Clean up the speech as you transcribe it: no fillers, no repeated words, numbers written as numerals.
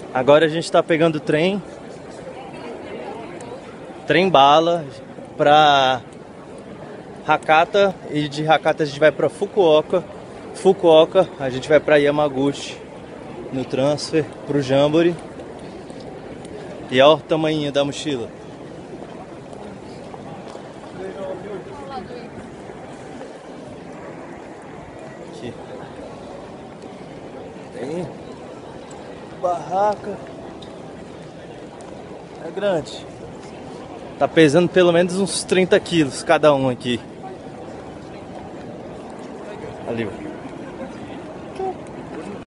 Agora a gente tá pegando o trem bala pra Hakata, e de Hakata a gente vai pra Fukuoka. Fukuoka a gente vai pra Yamaguchi no transfer pro Jamboree. E olha o tamanho da mochila. Aqui tem barraca. É grande. Tá pesando pelo menos uns 30 quilos cada um aqui. Ali, ó.